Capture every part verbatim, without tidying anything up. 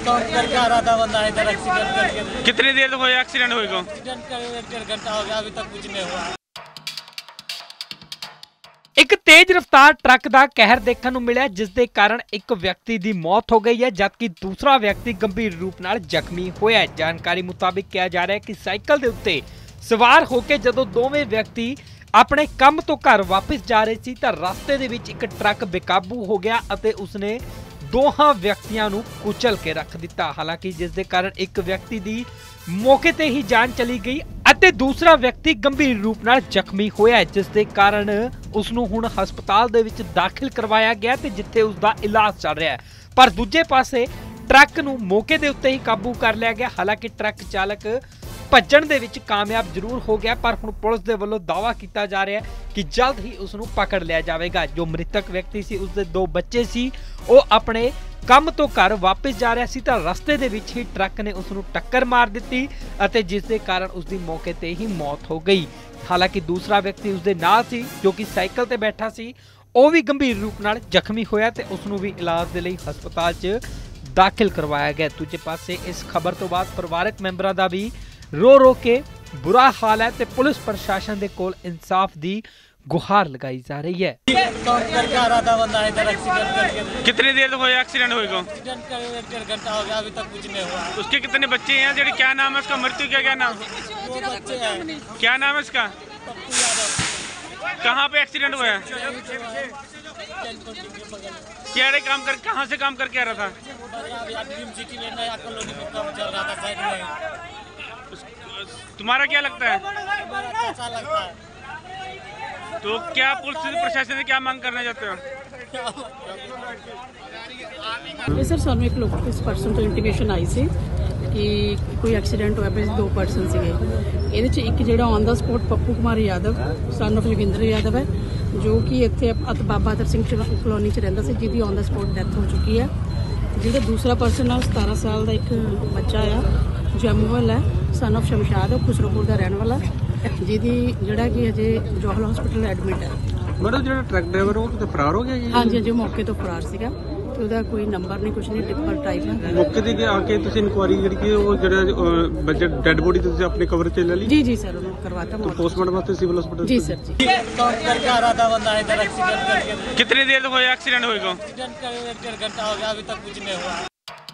करके आ रहा था बंदा इधर एक्सीडेंट करके। कितनी देर हुआ एक्सीडेंट हुए को? एक्सीडेंट कर एक डेढ़ घंटा हो गया, अभी तक कुछ नहीं हुआ। एक तेज रफ्तार ट्रक का कहर देखने को मिला, जिस दे कारण एक व्यक्ति की मौत हो गई है, जबकि दूसरा व्यक्ति गंभीर रूप नाल जख्मी होया है। जानकारी मुताबिक कहा जा रहा है कि साइकिल के उत्ते सवार होकर जदों दोवें व्यक्ति अपने काम तो घर वापस जा रहे सी, तां रस्ते दे विच एक ट्रक बेकाबू हो गया अते उसने दोहां व्यक्तियों को कुचल के रख दिता। हालांकि जिस दे कारण एक व्यक्ति की मौके ते ही जान चली गई अते दूसरा व्यक्ति गंभीर रूप नाल जख्मी होया है, जिस दे कारण उसनूं हुण हस्पताल दे विच दाखिल करवाया गया ते जिथे उसका इलाज चल रहा है। पर दूजे पासे ट्रक नूं मौके दे उत्ते ही काबू कर लिया गया। हालांकि ट्रक चालक भज्जण दे विच कामयाब जरूर हो गया, पर हुण पुलिस दे वल्लों दावा किया जा रहा है कि जल्द ही उसनूं पकड़ लिया जाएगा। जो मृतक व्यक्ति सी उसदे दो बच्चे सी, वो अपने काम तो घर वापस जा रहा सी तां रस्ते दे विच ही ट्रक ने उसनूं टक्कर मार दित्ती अते जिस दे कारण उसदी मौके ते ही मौत हो गई। हालांकि दूसरा व्यक्ति उसदे नाल सी जो कि साइकिल ते बैठा सी, वो भी गंभीर रूप नाल जख्मी होया ते उसनूं भी इलाज दे लई हस्पताल च दाखिल करवाया गया। दूजे पासे इस खबर तो बाद परिवारक मैंबरां दा भी रो रो के बुरा हाल है ते पुलिस प्रशासन दे कोल इंसाफ दी गुहार लगाई जा रही है। करके आ रहा था बंदा इधर एक्सीडेंट करके। कितनी देर हुआ एक्सीडेंट हुए को? एक्सीडेंट कर एक डेढ़ घंटा हो गया, अभी तक कुछ नहीं हुआ। उसके कितने बच्चे हैं? जेडी क्या नाम है उसका? मृत्यु क्या क्या नाम? दो बच्चे हैं। क्या नाम है उसका? पप्पू यादव। कहाँ पे एक्सीडेंट हुआ है? क्या काम कर कहाँ से काम करके आ रहा था? सिटी में नया कॉलोनी में काम चल रहा था साइड में। तुम्हारा क्या लगता है? हमारा अच्छा लगता है। तो क्या पुलिस प्रशासन से क्या मांग करना चाहते हो? ये सर सानू एक लोग इस परसन तो इंटीमेशन आई सी कि कोई एक्सीडेंट होया पे दो परसन सीगे। ਇਹਦੇ ਚ ਇੱਕ ਜਿਹੜਾ on the spot Pappu Kumar Yadav son of Lavinder Yadav ਹੈ, ਜੋ ਕਿ ਇੱਥੇ ਅਤ ਬਾਬਾ ਅਤਰ ਸਿੰਘ ਕਲੋਨੀ ਚ ਰਹਿੰਦਾ ਸੀ, ਜਿਹਦੀ ਔਨ ਦਾ ਸਪੋਟ ਡੈਥ ਹੋ ਚੁੱਕੀ ਹੈ। ਜਿਹੜਾ ਦੂਸਰਾ ਪਰਸਨ ਆ ਸਤਾਰਾਂ ਸਾਲ ਦਾ ਇੱਕ ਬੱਚਾ ਆ, ਜੰਮੂਵਾਲ ਹੈ, ਸਨ ਆਫ ਸ਼ਮਸ਼ਾਦ, ਖੁਸਰੋਪੁਰ ਦਾ ਰਹਿਣ ਵਾਲਾ, ਜਿਹਦੀ ਜਿਹੜਾ ਕਿ ਅਜੇ ਜੋਹਲ ਹਸਪੀਟਲ ਐਡਮਿਟ ਹੈ। ਮੈਡਮ ਜਿਹੜਾ ਟਰੱਕ ਡਰਾਈਵਰ ਉਹ ਕਿਤੇ ਫਰਾਰ ਹੋ ਗਿਆ ਜੀ? ਹਾਂਜੀ ਹਾਂਜੀ, ਮੌਕੇ ਤੋਂ ਫਰਾਰ ਸੀਗਾ ਤੇ ਉਹਦਾ ਕੋਈ ਨੰਬਰ ਨਹੀਂ, ਕੁਛ ਨਹੀਂ, ਟਿੱਪਰ ਟਾਈਪ ਹੈ। ਮੌਕੇ ਤੇ ਆ ਕੇ ਤੁਸੀਂ ਇਨਕੁਆਰੀ ਜਿਹੜੀ ਕਿ ਉਹ ਜਿਹੜਾ ਬੱਚੇ ਡੈੱਡ ਬੋਡੀ ਤੁਸੀਂ ਆਪਣੇ ਕਵਰ ਚ ਲੈ ਲਈ? ਜੀ ਜੀ ਸਰ, ਉਹਨੂੰ ਕਰਵਾਤਾ पोस्टमार्टम वास्ते सिविल हॉस्पिटल? जी सर जी। करके आ रहा था बंदा इधर एक्सीडेंट करके। कितनी देर हुआ एक्सीडेंट हुए को? एक्सीडेंट कर एक डेढ़ घंटा हो गया, अभी तक कुछ नहीं हुआ।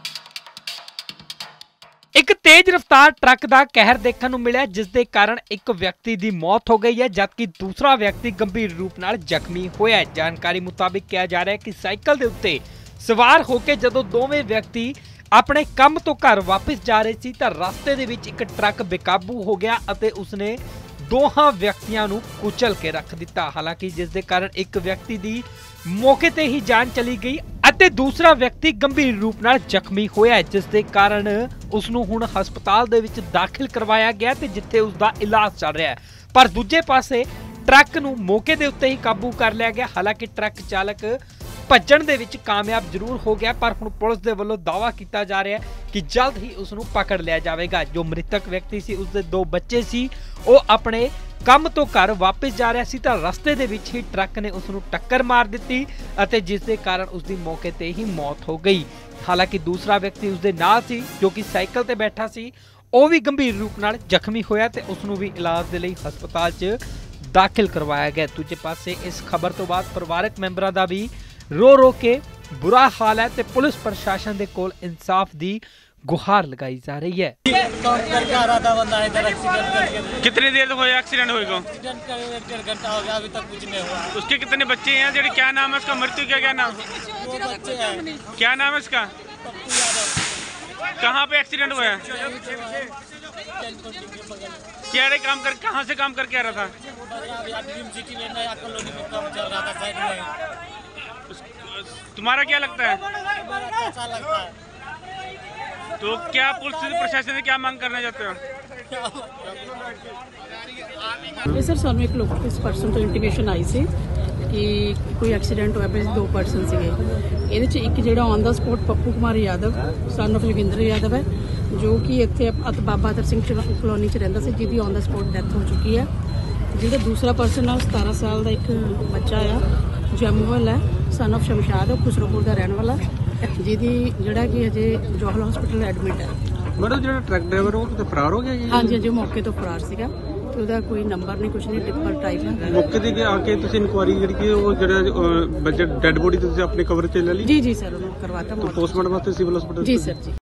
एक तेज रफ्तार ट्रक का कहर देखने को मिला, जिस दे कारण एक व्यक्ति की मौत हो गई है, जबकि दूसरा व्यक्ति गंभीर रूप नाल जख्मी होया है। जानकारी मुताबिक कहा जा रहा है कि साइकिल के उत्ते सवार होकर जदों दोवें व्यक्ति अपने काम तो घर वापस जा रहे सी तां रस्ते दे विच एक ट्रक बेकाबू हो गया अते उसने दोहां व्यक्तियों को कुचल के रख दिता। हालांकि जिस दे कारण एक व्यक्ति की मौके ते ही जान चली गई अते दूसरा व्यक्ति गंभीर रूप नाल जख्मी होया है, जिस दे कारण उसनूं हुण हस्पताल दे विच दाखिल करवाया गया ते जिथे उसका इलाज चल रहा है। पर दूजे पासे ट्रक नूं मौके दे उत्ते ही काबू कर लिया गया। हालांकि ट्रक चालक भज्जण दे विच कामयाब जरूर हो गया, पर हुण पुलिस दे वल्लों दावा किया जा रहा है कि जल्द ही उसनूं पकड़ लिया जाएगा। जो मृतक व्यक्ति सी उसदे दो बच्चे सी, वो अपने काम तो घर वापस जा रहा सी तां रस्ते दे विच ही ट्रक ने उसनूं टक्कर मार दित्ती अते जिस दे कारण उसदी मौके ते ही मौत हो गई। हालांकि दूसरा व्यक्ति उसदे नाल सी जो कि साइकिल ते बैठा सी, वो भी गंभीर रूप नाल जख्मी होया ते उसनूं भी इलाज दे लई हस्पताल च दाखिल करवाया गया। दूजे पासे इस खबर तो बाद परिवारक मैंबरां दा भी रो रो के बुरा हाल है ते पुलिस प्रशासन दे कोल इंसाफ दी गुहार लगाई जा रही है। करके आ रहा था बंदा इधर एक्सीडेंट करके। कितनी देर हुआ एक्सीडेंट हुए को? एक्सीडेंट कर एक डेढ़ घंटा हो गया, अभी तक कुछ नहीं हुआ। उसके कितने बच्चे हैं? जेडी क्या नाम है उसका? मृत्यु क्या क्या नाम? दो बच्चे हैं। क्या नाम है उसका? पप्पू यादव। कहाँ पे एक्सीडेंट हुआ है? क्या काम कर कहाँ से काम करके आ रहा था? सिटी में नया कॉलोनी में काम चल रहा था साइड में। तुम्हारा क्या लगता है? हमारा अच्छा लगता है। तो क्या पुलिस प्रशासन से क्या मांग करना चाहते हो? ये सर सानू एक लोग इस परसन तो इंटीमेशन आई सी कि कोई एक्सीडेंट होया पे दो परसन सीगे। ਇਹਦੇ ਚ ਇੱਕ ਜਿਹੜਾ on the spot Pappu Kumar Yadav son of Lavinder Yadav ਹੈ, ਜੋ ਕਿ ਇੱਥੇ ਅਤ ਬਾਬਾ ਅਤਰ ਸਿੰਘ ਕਲੋਨੀ ਚ ਰਹਿੰਦਾ ਸੀ, ਜਿਹਦੀ ਔਨ ਦਾ ਸਪੋਟ ਡੈਥ ਹੋ ਚੁੱਕੀ ਹੈ। ਜਿਹੜਾ ਦੂਸਰਾ ਪਰਸਨ ਆ ਸਤਾਰਾਂ ਸਾਲ ਦਾ ਇੱਕ ਬੱਚਾ ਆ, ਜੰਮੂਵਾਲ ਹੈ, ਸਨ ਆਫ ਸ਼ਮਸ਼ਾਦ, ਖੁਸਰੋਪੁਰ ਦਾ ਰਹਿਣ ਵਾਲਾ, ਜਿਹਦੀ ਜਿਹੜਾ ਕਿ ਅਜੇ ਜੋਹਲ ਹਸਪੀਟਲ ਐਡਮਿਟ ਹੈ। ਮੈਡਮ ਜਿਹੜਾ ਟਰੱਕ ਡਰਾਈਵਰ ਉਹ ਕਿਤੇ ਫਰਾਰ ਹੋ ਗਿਆ ਜੀ? ਹਾਂਜੀ ਹਾਂਜੀ, ਮੌਕੇ ਤੋਂ ਫਰਾਰ ਸੀਗਾ ਤੇ ਉਹਦਾ ਕੋਈ ਨੰਬਰ ਨਹੀਂ, ਕੁਛ ਨਹੀਂ, ਟਿੱਪਰ ਟਾਈਪ ਹੈ। ਮੌਕੇ ਤੇ ਆ ਕੇ ਤੁਸੀਂ ਇਨਕੁਆਰੀ ਜਿਹੜੀ ਕਿ ਉਹ ਜਿਹੜਾ ਬੱਚੇ ਡੈਡ ਬੋਡੀ ਤੁਸੀਂ ਆਪਣੇ ਕਵਰ 'ਚ ਲੈ ਲਈ? ਜੀ ਜੀ ਸਰ, ਉਹਨੂੰ ਕਰਵਾਤਾ ਪੋਸਟਮਾਰਟਮ ਵਾਸਤੇ ਸਿਵਲ ਹਸਪੀਟਲ? ਜੀ ਸਰ ਜੀ।